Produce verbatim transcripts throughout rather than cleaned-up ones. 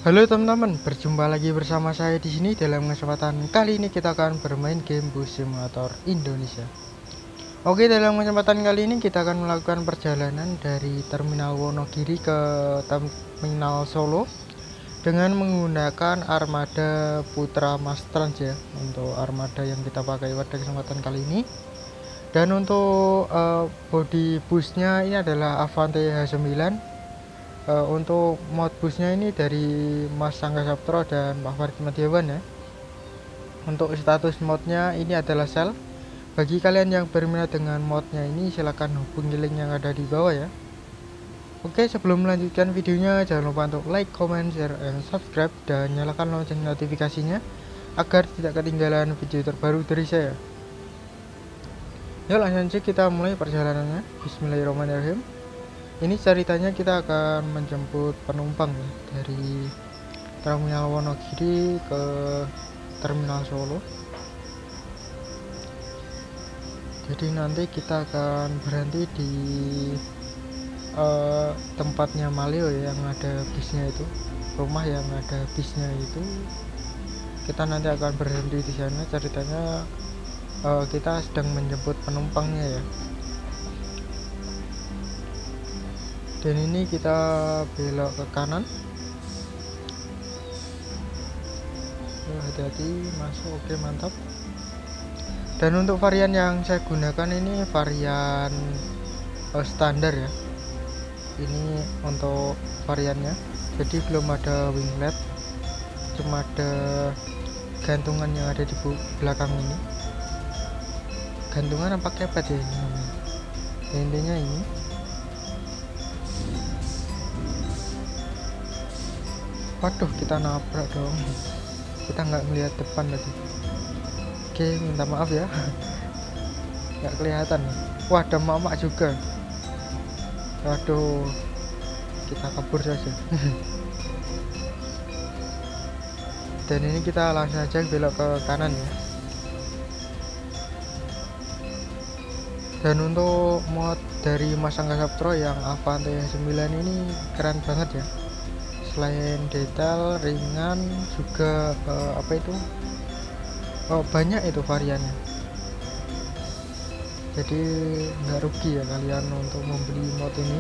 Halo teman-teman, berjumpa lagi bersama saya di sini. Dalam kesempatan kali ini kita akan bermain game Bus Simulator Indonesia. Oke, dalam kesempatan kali ini kita akan melakukan perjalanan dari Terminal Wonogiri ke Terminal Solo dengan menggunakan armada Putra Mas Trans ya, untuk armada yang kita pakai pada kesempatan kali ini. Dan untuk uh, body busnya ini adalah Avante H sembilan. Uh, untuk mod busnya ini dari Mas Sangga Saptro dan Pak Farid Madiawan ya. Untuk status modnya ini adalah sel. Bagi kalian yang berminat dengan modnya ini, silahkan hubungi link yang ada di bawah ya. Oke, sebelum melanjutkan videonya, jangan lupa untuk like, comment, share, and subscribe, dan nyalakan lonceng notifikasinya agar tidak ketinggalan video terbaru dari saya. Yuk langsung saja kita mulai perjalanannya. Bismillahirrahmanirrahim. Ini ceritanya kita akan menjemput penumpang ya, dari Terminal Wonogiri ke Terminal Solo. Jadi nanti kita akan berhenti di uh, tempatnya Maleo ya, yang ada bisnya itu, rumah yang ada bisnya itu. Kita nanti akan berhenti di sana. Ceritanya uh, kita sedang menjemput penumpangnya ya. Dan ini kita belok ke kanan. Oh, hati-hati masuk. Oke, mantap. Dan untuk varian yang saya gunakan ini varian uh, standar ya. Ini untuk variannya, jadi belum ada winglet, cuma ada gantungan yang ada di belakang ini. Gantungan apa kepet ya ini namanya. Intinya ini. Waduh, kita nabrak dong. Kita nggak melihat depan tadi. Oke, minta maaf ya. Nggak kelihatan. Wah, ada mama juga. Waduh, kita kabur saja. Dan ini kita langsung aja belok ke kanan ya. Dan untuk mod dari Mas Sangga Saptro yang Avante sembilan ini keren banget ya. Selain detail, ringan, juga uh, apa itu oh, banyak itu variannya. Jadi nggak rugi ya kalian untuk membeli mod ini.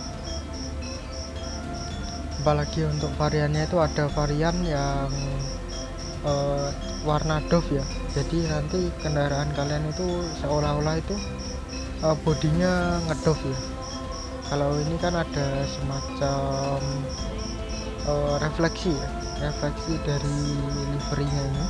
Apalagi untuk variannya itu ada varian yang uh, warna doff ya. Jadi nanti kendaraan kalian itu seolah-olah itu uh, bodinya ngedoff ya. Kalau ini kan ada semacam Uh, refleksi ya, refleksi dari liverinya ini.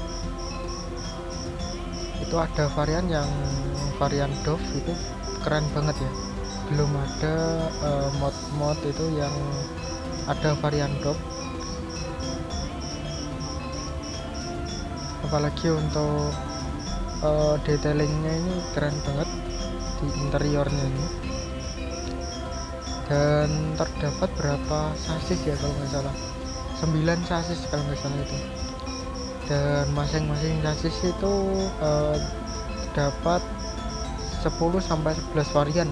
Itu ada varian yang varian doff itu keren banget ya. Belum ada uh, mod-mod itu yang ada varian doff. Apalagi untuk uh, detailingnya ini keren banget di interiornya ini. Dan terdapat berapa sasis ya kalau nggak salah, sembilan sasis kalau nggak salah itu. Dan masing-masing sasis itu eh, terdapat sepuluh sampai sebelas varian.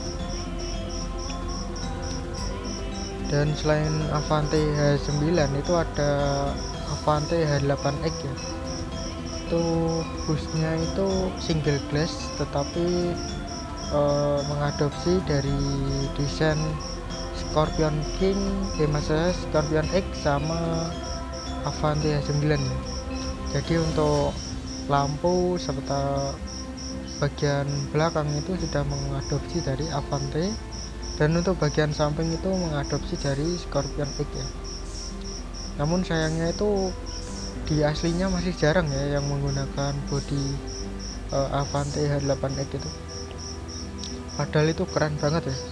Dan selain Avante H sembilan itu ada Avante H delapan X ya. Itu busnya itu single glass, tetapi Uh, mengadopsi dari desain Scorpion King, eh maksudnya Scorpion X sama Avante H sembilan ya. Jadi untuk lampu serta bagian belakang itu sudah mengadopsi dari Avante, dan untuk bagian samping itu mengadopsi dari Scorpion X ya. Namun sayangnya itu di aslinya masih jarang ya yang menggunakan bodi uh, Avante H delapan X itu. Padahal itu keren banget ya.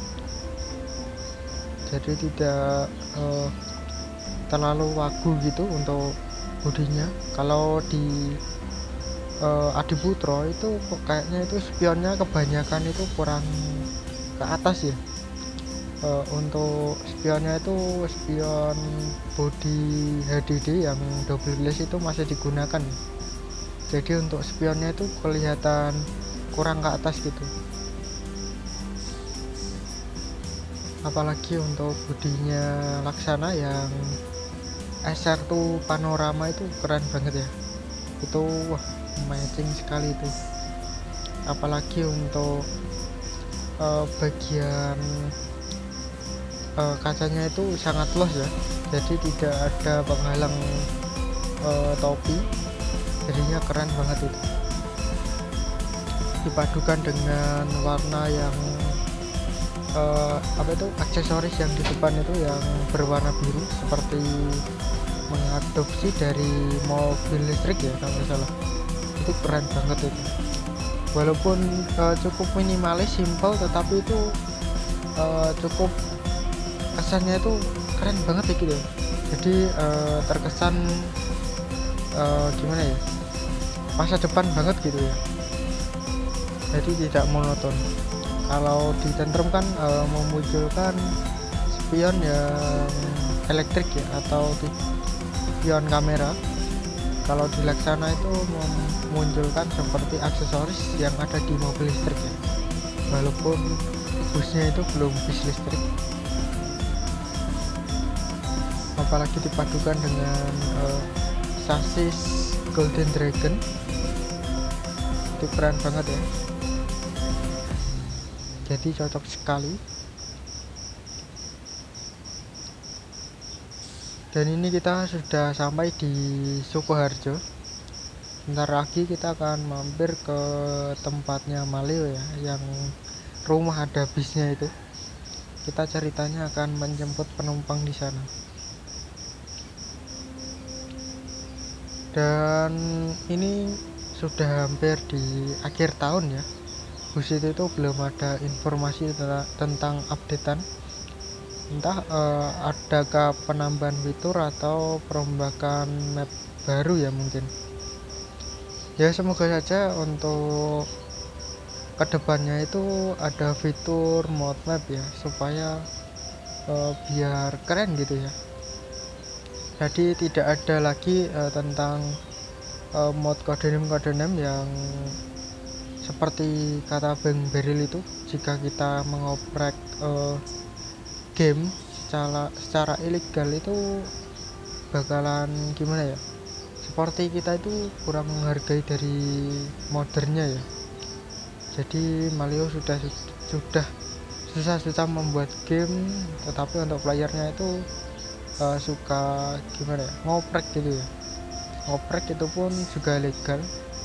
Jadi tidak uh, terlalu wagu gitu untuk bodinya. Kalau di uh, Adiputro itu kayaknya itu spionnya kebanyakan itu kurang ke atas ya. Uh, untuk spionnya itu spion body H D D yang double glass itu masih digunakan. Jadi untuk spionnya itu kelihatan kurang ke atas gitu. Apalagi untuk bodinya Laksana yang S R tuh panorama itu keren banget ya. Itu wah matching sekali itu, apalagi untuk uh, bagian uh, kacanya itu sangat luas ya, jadi tidak ada penghalang uh, topi, jadinya keren banget itu. Dipadukan dengan warna yang uh, apa itu aksesoris yang di depan itu yang berwarna biru, seperti mengadopsi dari mobil listrik ya kalau nggak salah. Itu keren banget itu, walaupun uh, cukup minimalis, simple, tetapi itu uh, cukup kesannya itu keren banget ya gitu. Jadi uh, terkesan uh, gimana ya, masa depan banget gitu ya, jadi tidak monoton. Kalau di Tantrum kan uh, memunculkan spion yang elektrik ya, atau spion kamera. Kalau di Laksana itu memunculkan seperti aksesoris yang ada di mobil listrik ya, walaupun busnya itu belum bis listrik. Apalagi dipadukan dengan uh, sasis Golden Dragon, itu keren banget ya, jadi cocok sekali. Dan ini kita sudah sampai di Sukoharjo. Bentar lagi kita akan mampir ke tempatnya Maleo ya, yang rumah ada bisnya itu. Kita ceritanya akan menjemput penumpang di sana. Dan ini sudah hampir di akhir tahun ya. Bus itu tuh belum ada informasi tentang updatean, entah uh, adakah penambahan fitur atau perombakan map baru ya mungkin ya. Semoga saja untuk kedepannya itu ada fitur mod map ya, supaya uh, biar keren gitu ya. Jadi tidak ada lagi uh, tentang uh, mod codename-codename yang seperti kata Bang Beril itu, jika kita mengoprek uh, game secara secara ilegal itu bakalan gimana ya, seperti kita itu kurang menghargai dari modernnya ya. Jadi Maleo sudah sudah susah-susah membuat game, tetapi untuk playernya itu uh, suka gimana ya, ngoprek gitu ya. Ngoprek itu pun juga legal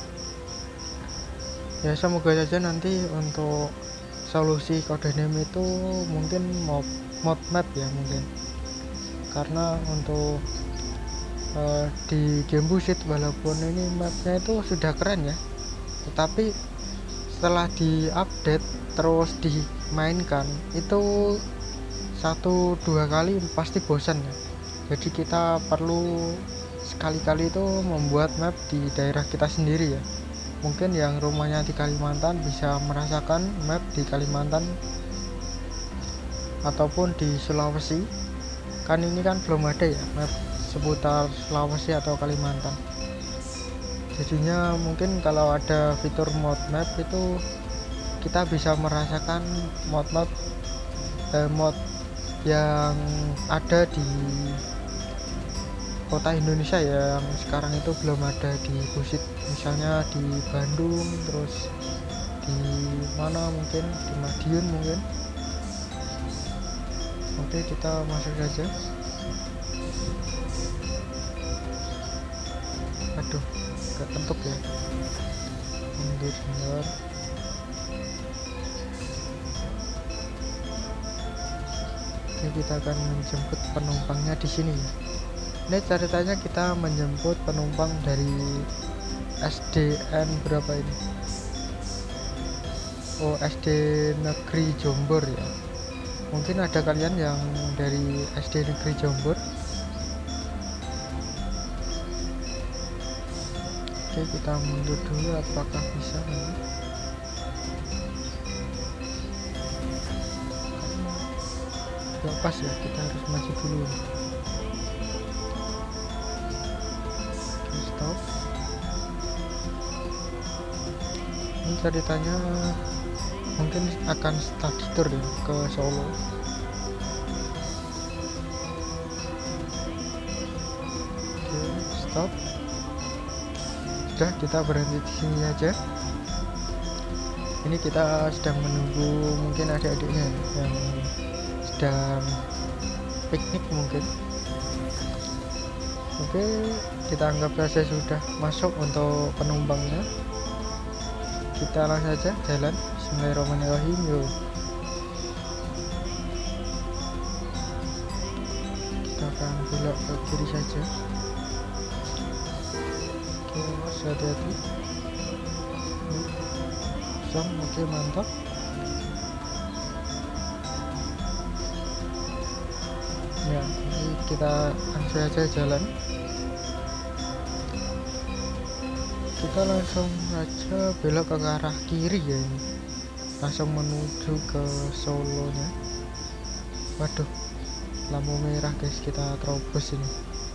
ya. Semoga saja nanti untuk solusi codename itu mungkin mau mod map ya mungkin, karena untuk uh, di game Busit walaupun ini mapnya itu sudah keren ya, tetapi setelah diupdate terus dimainkan itu satu dua kali pasti bosan ya. Jadi kita perlu sekali-kali itu membuat map di daerah kita sendiri ya. Mungkin yang rumahnya di Kalimantan bisa merasakan map di Kalimantan ataupun di Sulawesi, kan ini kan belum ada ya map seputar Sulawesi atau Kalimantan. Jadinya mungkin kalau ada fitur mod map itu kita bisa merasakan mod map eh, mod yang ada di kota Indonesia ya, yang sekarang itu belum ada di Busit, misalnya di Bandung, terus di mana mungkin di Madiun mungkin. Oke, kita masuk saja. Aduh, gak kentuk ya, mundur sebentar. Oke, kita akan menjemput penumpangnya di sini. Ini ceritanya kita menjemput penumpang dari S D N berapa ini? Oh, S D Negeri Jombor ya. Mungkin ada kalian yang dari S D Negeri Jombor. Oke, kita mundur dulu, apakah bisa nanti? Gak pas ya, kita harus maju dulu. Oke, stop. Ini ceritanya mungkin akan study tour ya ke Solo. stop. Sudah, kita berhenti di sini aja. Ini kita sedang menunggu mungkin adik-adiknya yang sedang piknik mungkin. Oke, kita anggap saja sudah masuk untuk penumpangnya. Kita langsung saja jalan. Bismillahirrahmanirrahim. Yuk, kita akan belok ke kiri saja. Oke, hati-hati. Oke, okay, mantap. Ya, ini kita langsung aja jalan. Kita langsung aja belok ke arah kiri ya, ini langsung menuju ke Solonya. Waduh, lampu merah guys, kita terobos ini.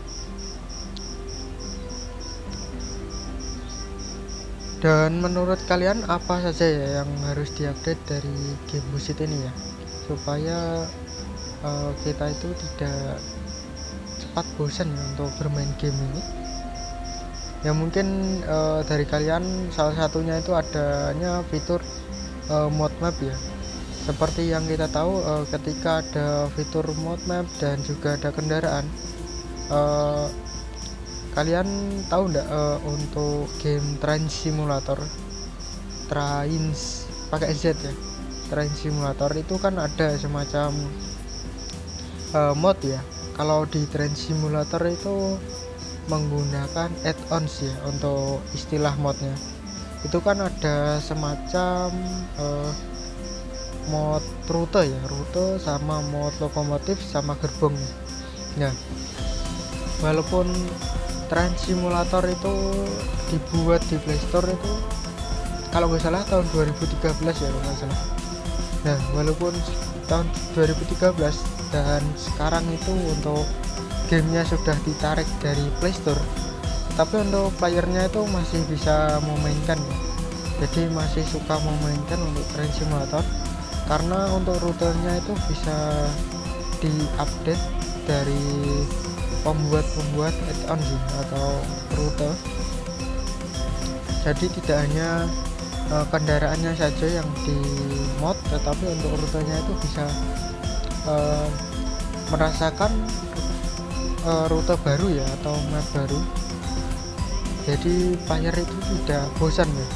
Dan menurut kalian apa saja ya yang harus diupdate dari game Busit ini ya, supaya uh, kita itu tidak cepat bosan ya untuk bermain game ini. Ya mungkin uh, dari kalian salah satunya itu adanya fitur uh, mod map ya. Seperti yang kita tahu, uh, ketika ada fitur mod map dan juga ada kendaraan, uh, kalian tahu enggak uh, untuk game Train Simulator, Trains pakai Z ya, Train Simulator itu kan ada semacam uh, mod ya. Kalau di Train Simulator itu menggunakan add-ons ya untuk istilah modnya. Itu kan ada semacam uh, mod rute ya, rute sama mod lokomotif sama gerbong. Nah, walaupun Train Simulator itu dibuat di Play Store itu kalau nggak salah tahun dua ribu tiga belas ya, kalau nggak salah. Nah, walaupun tahun dua ribu tiga belas dan sekarang itu untuk gamenya sudah ditarik dari Play Store, tapi untuk playernya itu masih bisa memainkan ya. Jadi masih suka memainkan untuk Train Simulator, karena untuk rutenya itu bisa diupdate dari pembuat-pembuat add-on atau rute. Jadi tidak hanya uh, kendaraannya saja yang di mod, tetapi untuk rutenya itu bisa uh, merasakan uh, rute baru ya, atau map baru. Jadi player itu tidak bosan ya.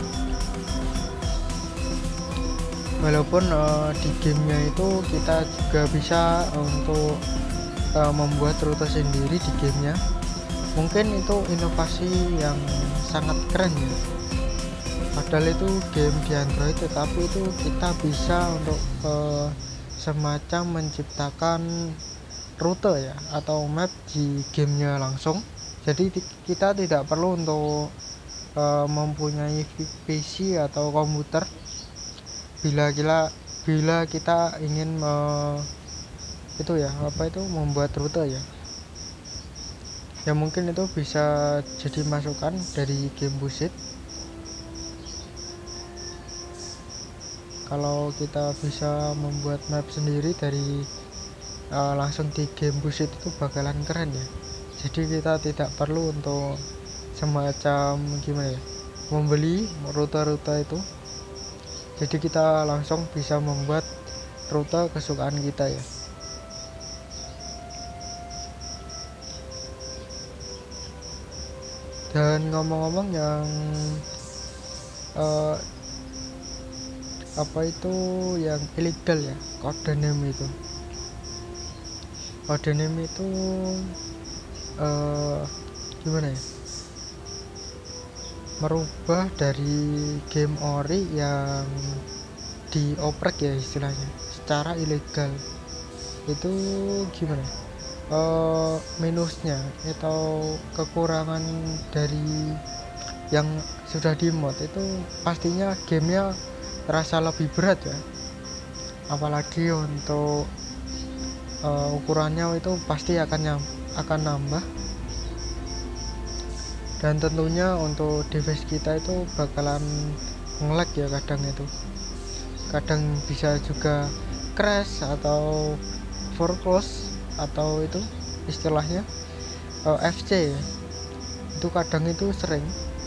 Walaupun uh, di gamenya itu kita juga bisa untuk Uh, membuat rute sendiri di gamenya. Mungkin itu inovasi yang sangat keren ya, padahal itu game di Android, tetapi itu kita bisa untuk uh, semacam menciptakan rute ya atau map di gamenya langsung. Jadi kita tidak perlu untuk uh, mempunyai P C atau komputer bila kita bila kita ingin uh, itu ya apa itu membuat rute ya. Ya mungkin itu bisa jadi masukan dari game Busit. Kalau kita bisa membuat map sendiri dari uh, langsung di game Busit itu bakalan keren ya. Jadi kita tidak perlu untuk semacam gimana ya, membeli rute-rute itu. Jadi kita langsung bisa membuat rute kesukaan kita ya. Dan ngomong-ngomong yang uh, apa itu yang ilegal ya, codename itu codename itu uh, gimana ya, merubah dari game ori yang dioprek ya istilahnya secara ilegal. Itu gimana ya? Uh, minusnya atau kekurangan dari yang sudah di mod itu pastinya gamenya terasa lebih berat ya, apalagi untuk uh, ukurannya itu pasti akan nyam, akan nambah. Dan tentunya untuk device kita itu bakalan nge-lag ya, kadang itu kadang bisa juga crash atau foreclose atau itu istilahnya uh, F C ya, itu kadang itu sering.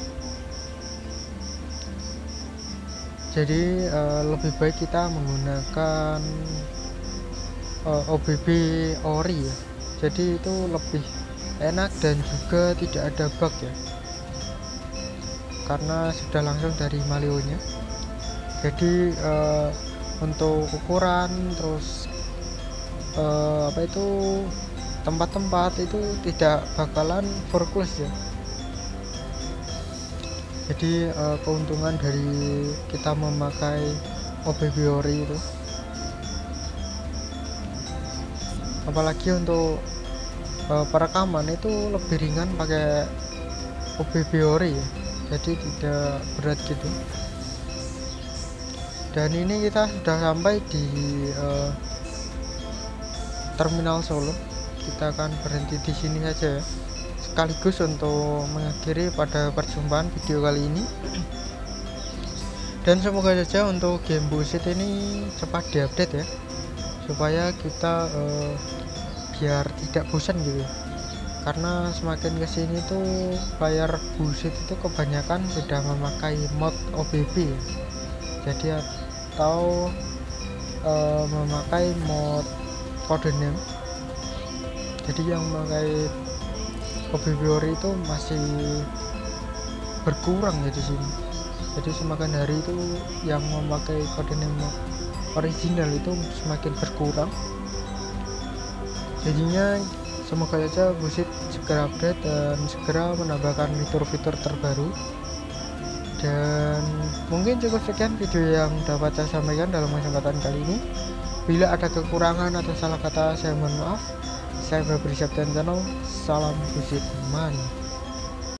Jadi uh, lebih baik kita menggunakan uh, O B B ori ya, jadi itu lebih enak dan juga tidak ada bug ya, karena sudah langsung dari Malionya. Jadi uh, untuk ukuran terus uh, apa itu tempat-tempat itu tidak bakalan foreclose ya. Jadi uh, keuntungan dari kita memakai O B B ori itu, apalagi untuk uh, perekaman itu lebih ringan pakai O B B ori ya, jadi tidak berat gitu. Dan ini kita sudah sampai di uh, Terminal Solo. Kita akan berhenti di sini saja ya, sekaligus untuk mengakhiri pada perjumpaan video kali ini. Dan semoga saja untuk game Bullshit ini cepat diupdate ya, supaya kita uh, biar tidak bosan gitu, karena semakin kesini tuh player Bullshit itu kebanyakan sudah memakai mod O B B ya. Jadi atau uh, memakai mod codename. Jadi yang memakai O B B ori itu masih berkurang ya di sini. Jadi semakin hari itu yang memakai codename original itu semakin berkurang. Jadinya semoga saja Bullshit segera update dan segera menambahkan fitur-fitur terbaru. Dan mungkin cukup sekian video yang dapat saya sampaikan dalam kesempatan kali ini. Bila ada kekurangan atau salah kata saya mohon maaf. Saya Febri Septian Channel, salam Bullshit Mania.